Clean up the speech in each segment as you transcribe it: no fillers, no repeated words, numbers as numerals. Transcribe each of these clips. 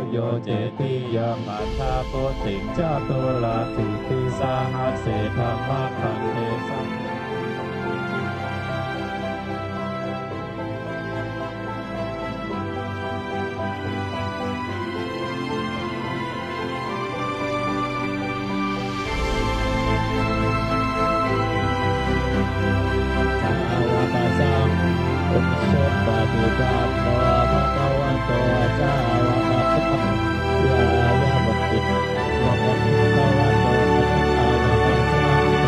โยเจติยามัทธาโพติงจตุลาทิติสาหัสเสธรรมคันเทสังปฏิบัติต่อพระเจ้าต่อเจ้าวาสัพพะยายาบติวะปฏิภาวะโตปฏิภาวะสังฆัง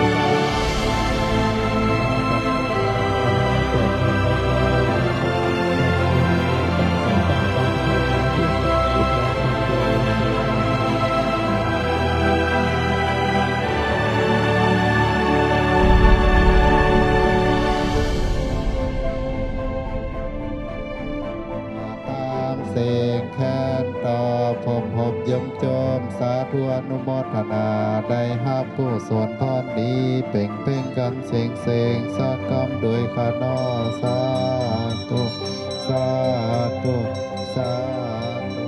เสกแค่ต่อพบยมโจมสาธุอนุโมทนาได้ฮับผู้ส่วนพรดีเป่งกันเสงสักกรรมโดยขานอสาธุสาธุสาธุ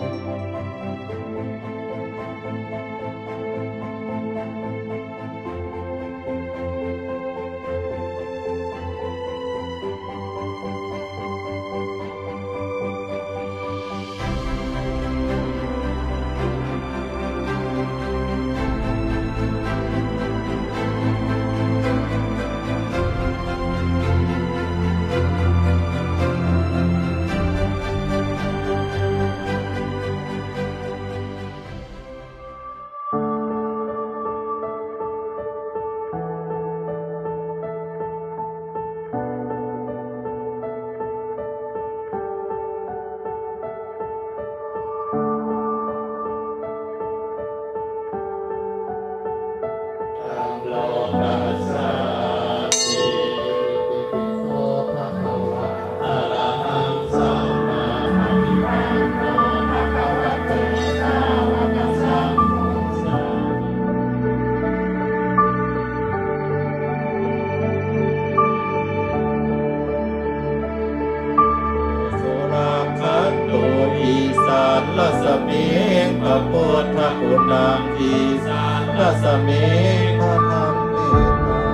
ลัสมิงพระพุทธคุณังอีสานลัสมิงพระธรรมเมตตา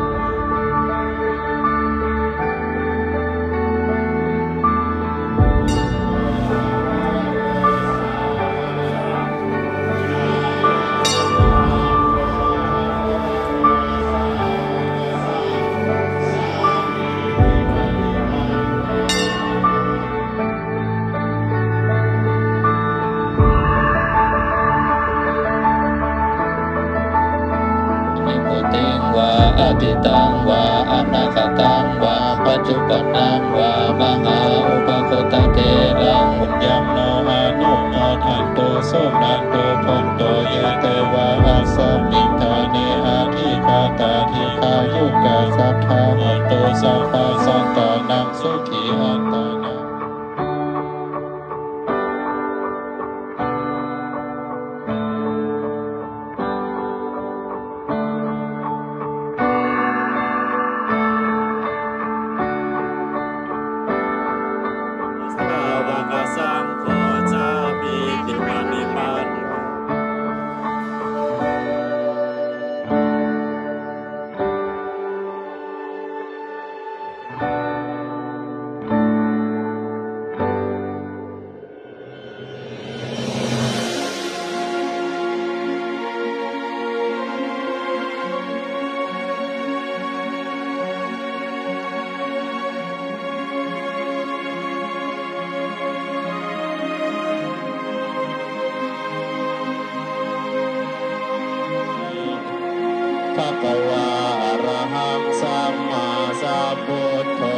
อดีตังวาอนาคตังวาปัจจุบันนังวามหาอุปโคตเตรังมุญญังโนอานุโมทันโตโสนันโตพันโตเยเตวาอาสัมมิทาเนอาทิคาตาทิคายุกาสัทธาหนโตสัพพะสันตานังสุขีอันตานังภะคะวะอะระหังสัมมาสัมพุทโธ